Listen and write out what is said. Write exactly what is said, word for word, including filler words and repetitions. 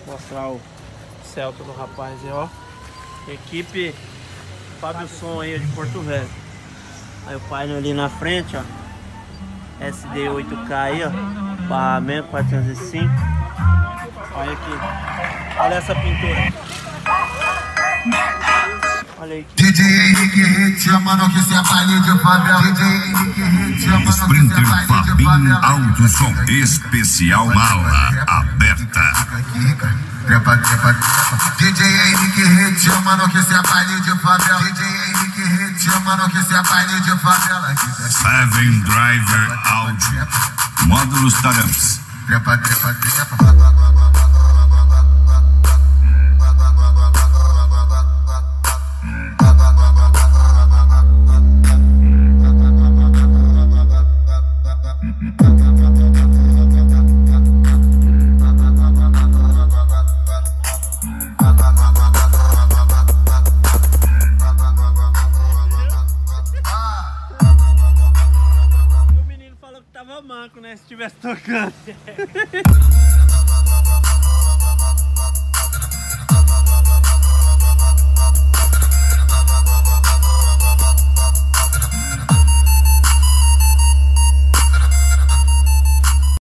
Mostrar o Celta do rapaz aí, ó. Equipe Fábio Som aí de Porto Velho. Aí o painel ali na frente, ó. S D oito K aí, ó. Barramento quatrocentos e cinco. Olha aqui. Olha essa pintura. Olha aí. D J Henrique Hit, mano, que se apague de favela. D J Henrique Hit, mano, que se apague de favela. Áudio som especial, mala aberta. Trepa, trepa, trepa. D J Henrique Hit, mano, que se apague de favela. D J Henrique Hit, mano, que se apague de favela. Seven Driver Áudio. Módulos Taramps. Trepa, trepa, trepa. O menino falou que tava manco, né? Se estivesse tocando.